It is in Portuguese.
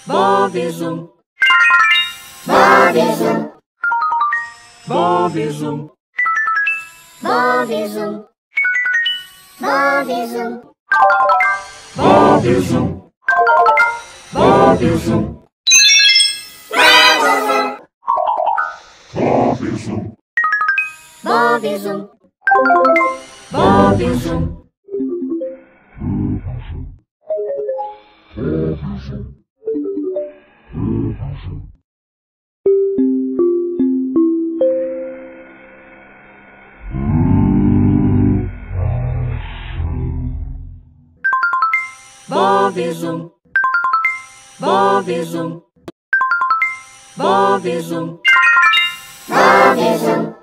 Bobizum, Bobizum, Bobizum, Bobizum, Bobizum, Bobizum, Bobizum, Bobizum, Bobizum, Bobizum, Bobizum, Bobizum, Bobizum,